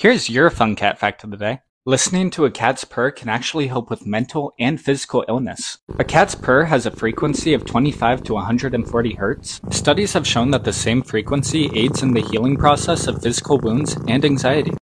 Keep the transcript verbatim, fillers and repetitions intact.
Here's your fun cat fact of the day. Listening to a cat's purr can actually help with mental and physical illness. A cat's purr has a frequency of twenty-five to one hundred forty hertz. Studies have shown that the same frequency aids in the healing process of physical wounds and anxiety.